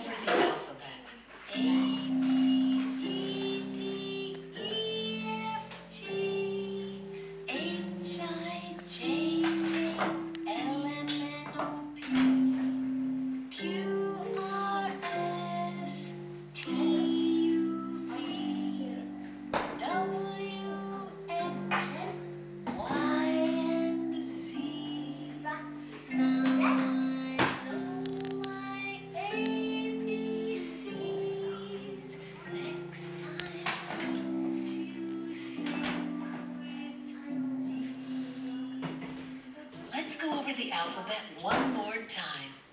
over the alphabet. A, B, C, D, E, F, G, H, I, J, K, L, M, N, O, P, Q, R, S, T, U, V, W, X, Y, and Z. Now I know my ABCs. Next time, won't you sing with me? Let's go over the alphabet one more time.